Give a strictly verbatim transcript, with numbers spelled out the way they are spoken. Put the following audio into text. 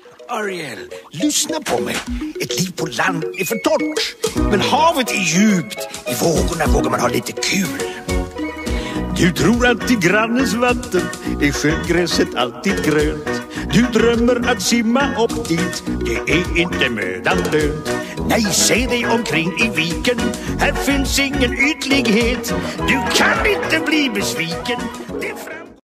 Ariel, lyssna på mig. Ett liv på land är för torrt. Men havet är djupt. I vågorna vågar man ha lite kul. Du tror att i grannens vatten är sjögräset alltid grönt. Du drömmer att simma upp dit. Det är inte mödan lönt. Nej, se dig omkring i viken. Här finns ingen ytlighet. Du kan inte bli besviken.